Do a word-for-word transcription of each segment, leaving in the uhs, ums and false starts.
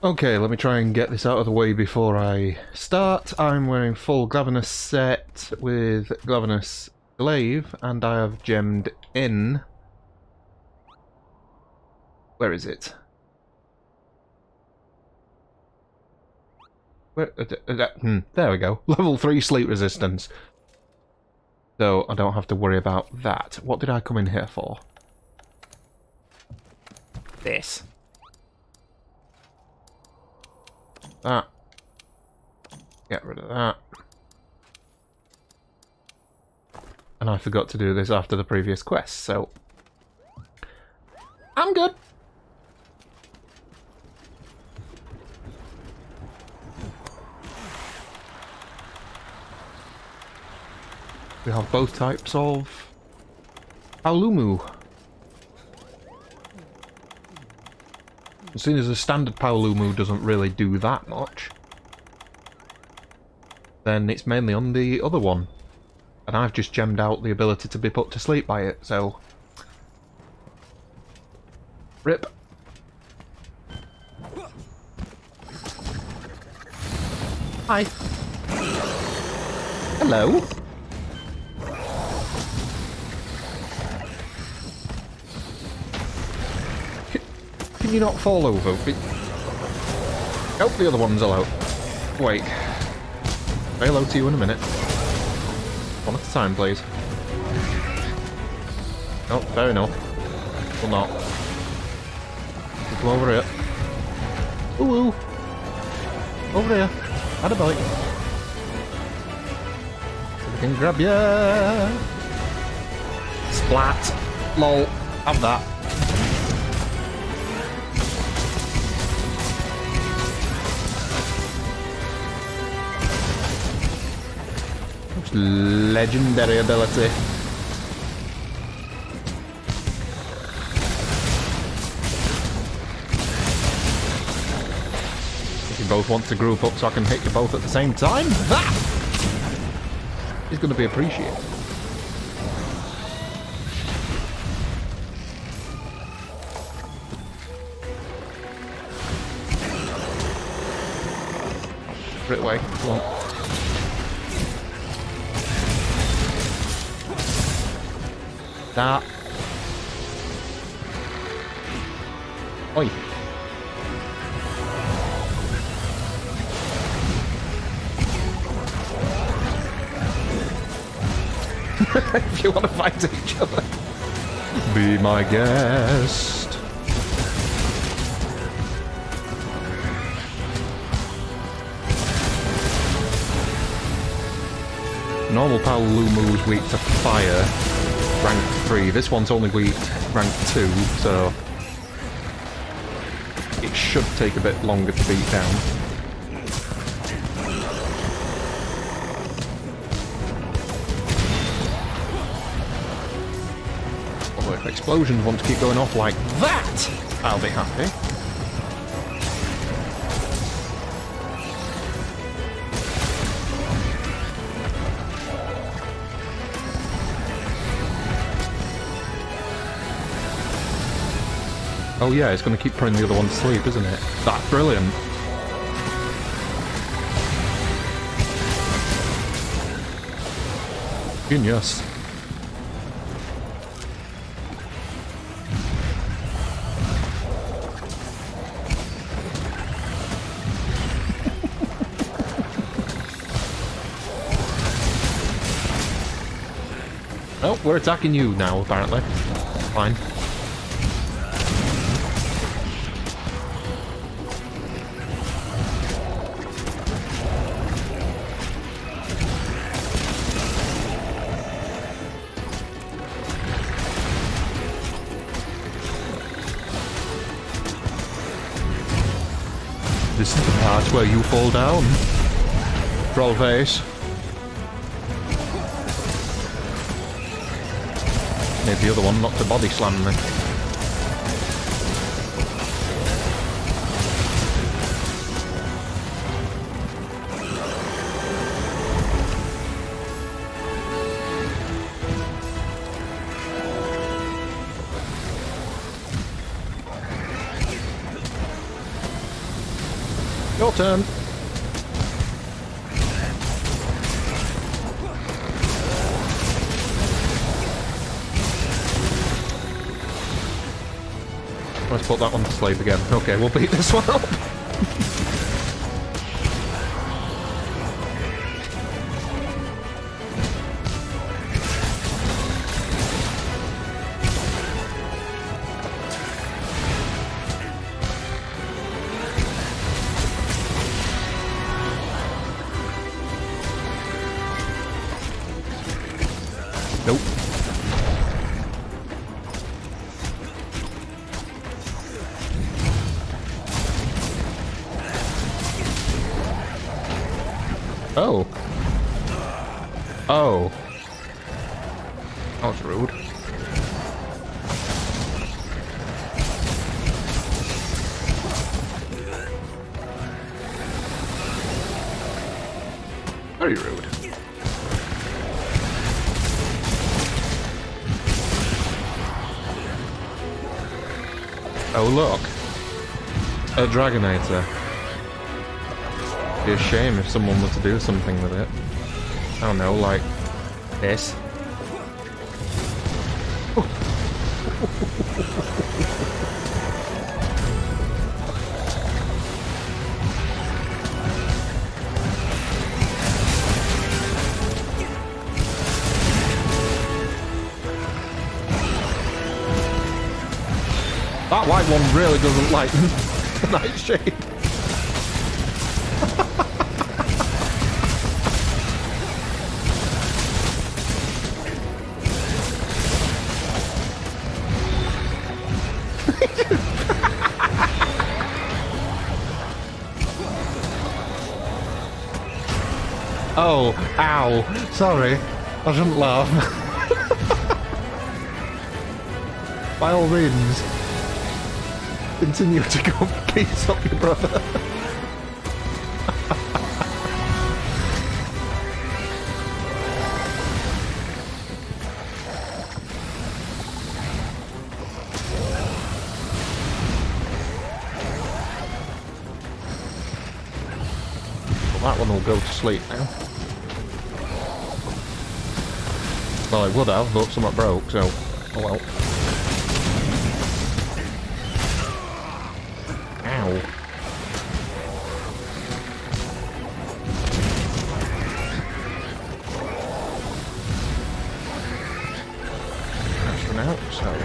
Okay, let me try and get this out of the way before I start. I'm wearing full Glavenus set with Glavenus Glaive, and I have gemmed in... Where is it? Where, uh, uh, hmm, there we go. Level three sleep resistance. So I don't have to worry about that. What did I come in here for? This. That. Get rid of that. And I forgot to do this after the previous quest, so... I'm good! We have both types of... Paolumu. Seeing as a standard Paolumu doesn't really do that much, then it's mainly on the other one. And I've just gemmed out the ability to be put to sleep by it, so... Rip. Hi. Hello. Can you not fall over? Oh, the other one's hello. Wait. Say hello to you in a minute. One at a time, please. Oh, fair enough. Well, not. You come over here. Ooh, ooh. Over here. Had a bite. So we can grab ya. Splat. Lol. Have that. Legendary ability. If you both want to group up so I can hit you both at the same time, that is going to be appreciated. Right away, come on. That. Oi. If you want to fight each other, be my guest. Normal Paolumu is weak to fire. Rank three. This one's only weak rank two, so it should take a bit longer to beat down. Although if explosions want to keep going off like that, I'll be happy. Oh yeah, it's going to keep putting the other one to sleep, isn't it? That's brilliant. Genius. Oh, we're attacking you now, apparently. Fine. This is the part where you fall down. Troll face. Maybe the other one not to body slam me. Your turn. Let's put that one to sleep again. Okay, we'll beat this one up. Nope. Oh. Oh. That was rude. Very rude. Oh look, a Dragonator. It'd be a shame if someone were to do something with it. I don't know, like this. That white one really doesn't like the nightshade. Oh, ow. Sorry. I shouldn't laugh. By all means, continue to go beat up your brother. Well, that one will go to sleep now. Well, it would have, but something broke, so oh well. Ow. That's for now, so.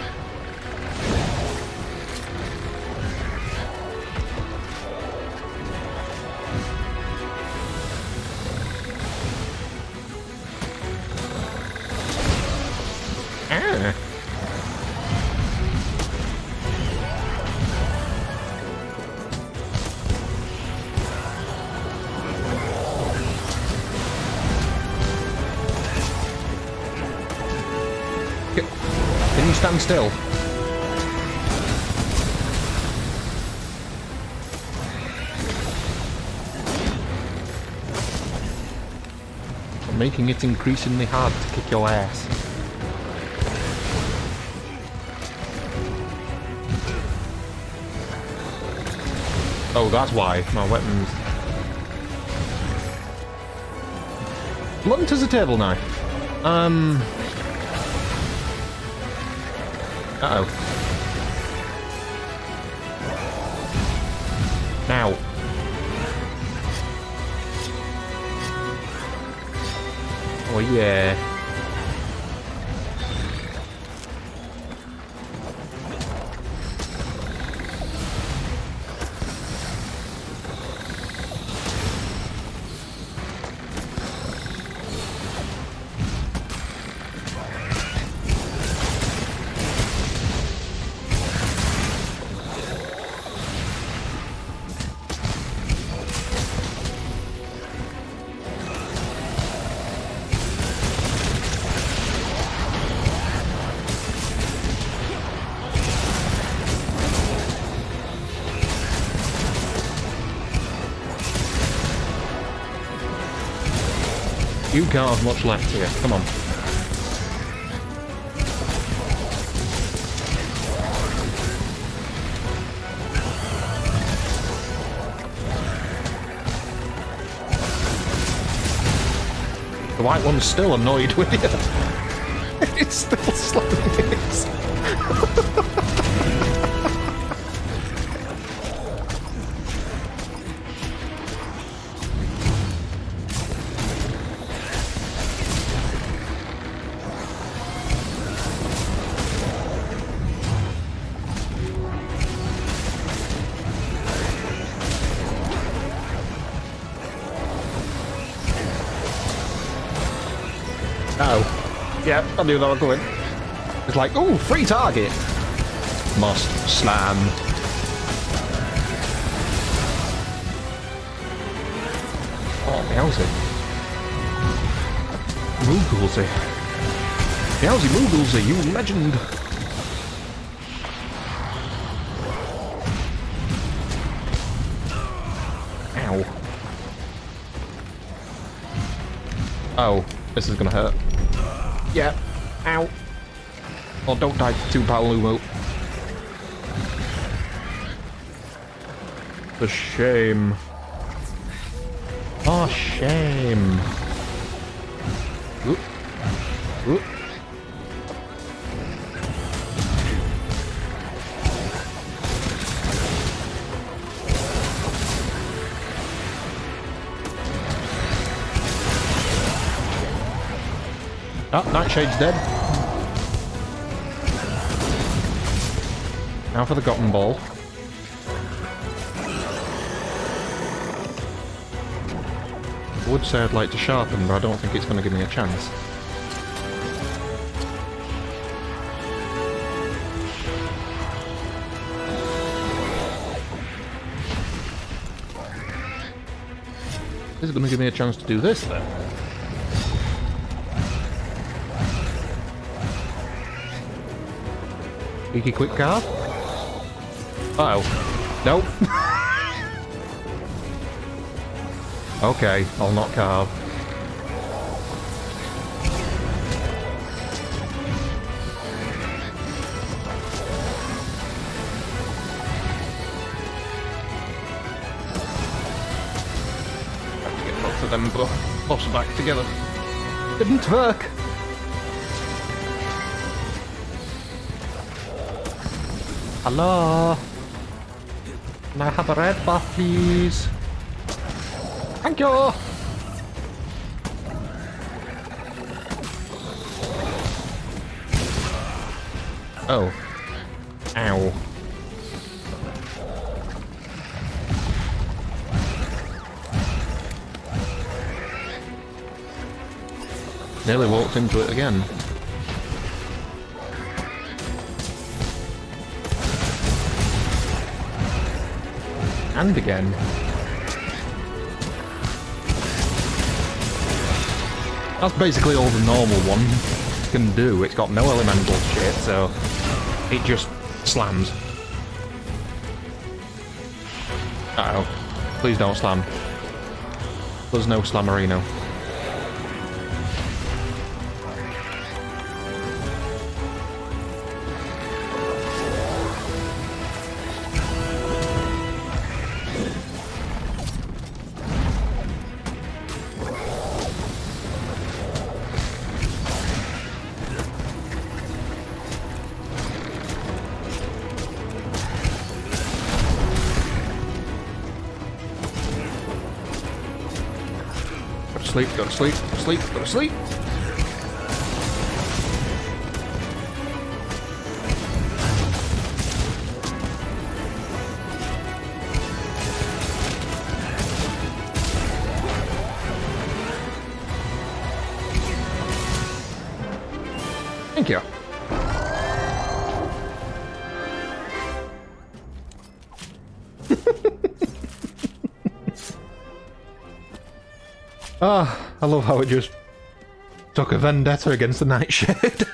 Ah. Can you stand still? I'm making it increasingly hard to kick your ass. Oh, that's why. My weapons... Blunt as a table knife. Um... Uh-oh. Now. Oh, yeah. You can't have much left here. Come on. The white one's still annoyed with you. It's still slamming it. Oh. Yeah, I knew that was going. It's like, ooh, free target. Must slam. Oh, Meowsy. Mooglesy. Meowsy Mooglesy, you legend. Ow. Oh, this is gonna hurt. Yeah. Ow. Oh, don't die to Paolumo. The shame. Oh, shame. Oop. Oop. Oh, Nightshade's dead. Now for the Gotten Ball. I would say I'd like to sharpen, but I don't think it's going to give me a chance. Is it going to give me a chance to do this then? Cheeky quick card? Uh oh. Nope. Okay, I'll not carve. Have to get both of them boss back together. Didn't work! Hello? Can I have a red buff, please? Thank you! Oh. Ow. Nearly walked into it again. And again. That's basically all the normal one can do. It's got no elemental shit, so it just slams. Uh oh. Please don't slam. There's no Slammerino. Sleep, go to sleep, go to sleep, go to sleep. Thank you. Ah, I love how it just took a vendetta against the Nightshade.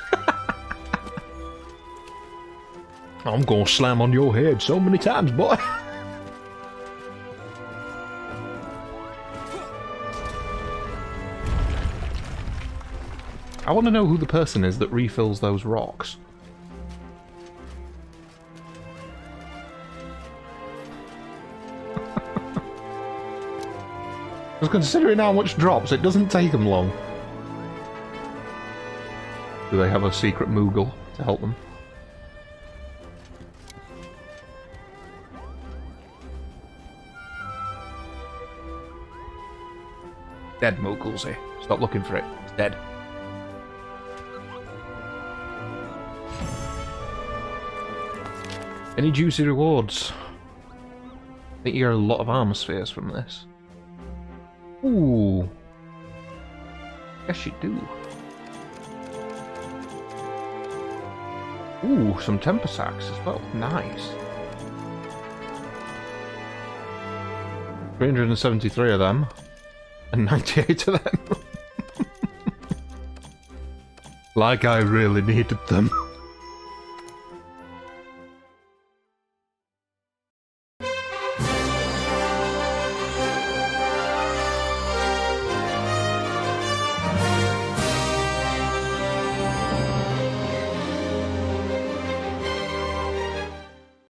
I'm gonna slam on your head so many times, boy. I want to know who the person is that refills those rocks. Because considering how much drops, it doesn't take them long. Do they have a secret Moogle to help them? Dead Moogles, eh? Stop looking for it. It's dead. Any juicy rewards? I think you get a lot of armor spheres from this. Ooh. Yes, you do. Ooh, some temper sacks as well. Nice. three hundred seventy-three of them. And ninety-eight of them. Like I really needed them.